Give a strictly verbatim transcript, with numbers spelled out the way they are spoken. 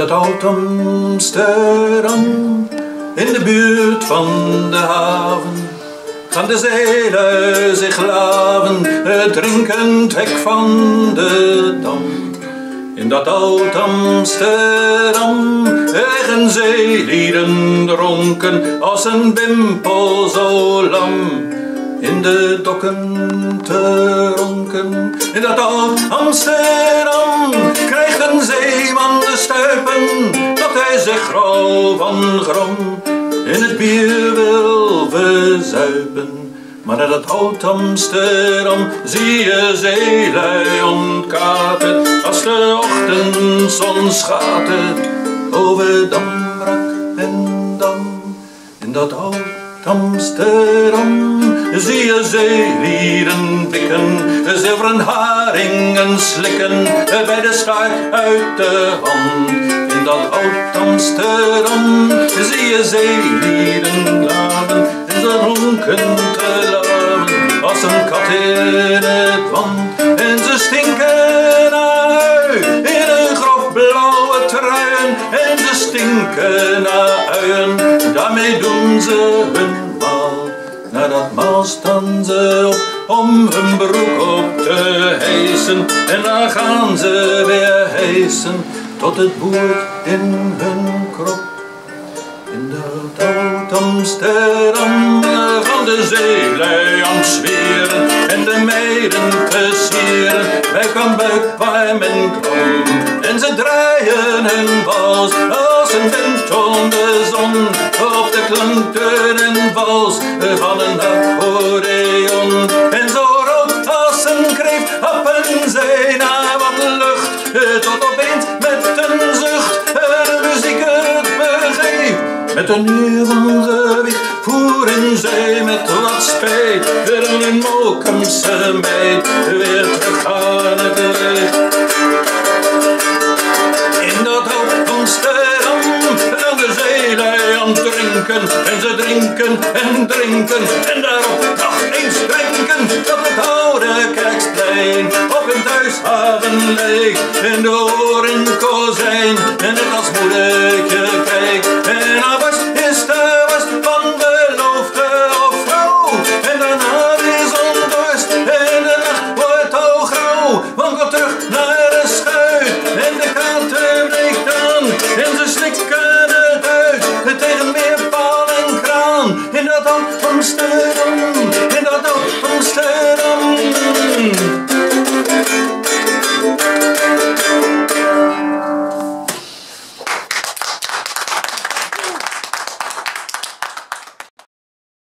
dat oud Amsterdam, in de buurt van de haven, gaan de zeelui zich laven, het drinkend hek van de dam. In dat oud Amsterdam eigen zeelieden dronken als een bimpel zo lam, in de dokken te ronken. In dat oud Amsterdam krijgt een zeeman de stuipen dat hij zich grauw van grom in het bier wil verzuipen. Maar naar dat oud Amsterdam zie je zeelui ontkaten als de ochtendzon schatert over Damrak en Dam. In dat oud Amsterdam zie je zeelieden pikken, zilveren haringen slikken bij de staart uit de hand. In dat oud Amsterdam zie je zeelieden laven en ze ronken te laven als een kat in het wand. En ze stinken naar ui in een grofblauwe truien en ze stinken naar uien, daarmee doen ze hun maal. Na dat maal staan ze op om hun broek op te hijsen en dan gaan ze weer hijsen tot het boert in hun krop. In dat oud Amsterdam gaan de zeelui aan het zweren en de meiden versieren, buik aan buik waar men kwam. En ze draaien hun wals als een wind om de zon op de klanken en vals van een accordeon. En zo rood als een kreeft happen zij naar wat lucht, tot opeens met een zucht de muziek het begeeft. Met een uur van gewicht voeren zij met wat spijt weer een Mokumse meid weer terug aan het licht. In dat oud Amsterdam gaan de zeelui aan het drinken en ze drinken en drinken en daarop nog eens drinken dat het oude Kerksplein op hun thuishaven lijkt en de horenkozijn en het als moedertje kijkt. En haar was is de was van beloofde of vrouw en daarna is ondorst en de nacht wordt al grauw, want gaat terug naar de schuit en de kater breekt aan en ze slikken het uit tegen meer paal en kraan. In dat oud Amsterdam